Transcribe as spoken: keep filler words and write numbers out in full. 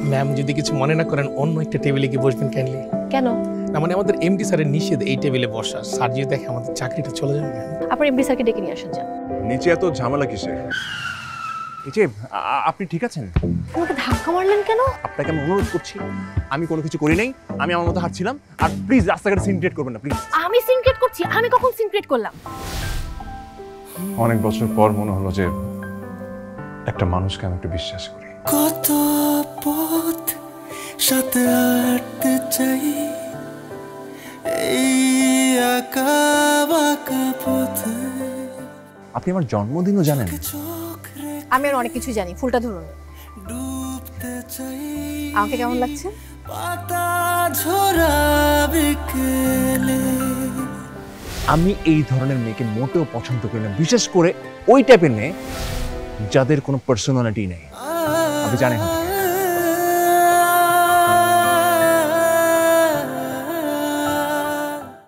Ma'am যদি কিছু মনে না করেন অন্য একটা টেবিলে গিয়ে বসবেন কাইন্ডলি। কেন? না মানে আমাদের এমডি স্যারের নিষেধ এই টেবিলে বসা। স্যার যদি দেখে আমাদের চাকরিটা চলে যাবে। আপনার এমডি স্যারকে ডেকে নিয়ে আসেন। যান। নিচে এত ঝামেলা কিসে? এই যে আপনি ঠিক আছেন? আমাকে ধাক্কা মারলেন কেন? আপনাকে আমি অনুরোধ করছি, আমি কোনো কিছু করি নাই, আমি আমার মতো হাঁটছিলাম। আর প্লিজ রাস্তাঘাটে সিন ক্রিয়েট করবেন না প্লিজ। আমি সিন ক্রিয়েট করছি? আমি কখন সিন ক্রিয়েট করলাম? অনেক বছর পর মনে হলো যে একটা মানুষকে আমি একটু বিশ্বাস করি। কত পথ সাথে হাঁটতে চাই, এই একা বাঁকা পথে। আপনি আমার জন্মদিনও জানেন? আমি আর অনেক কিছু জানি। ফুলটা ধরুন। ডুবতে চাই। আমাকে কেমন লাগছে? পাতা ঝরা বিকেলে। আমি এই ধরনের মেয়েকে মোটেও পছন্দ করি না, বিশেষ করে ওই টাইপের মেয়ে যাদের কোনো পার্সোনালিটি নেই। আপনি জানেন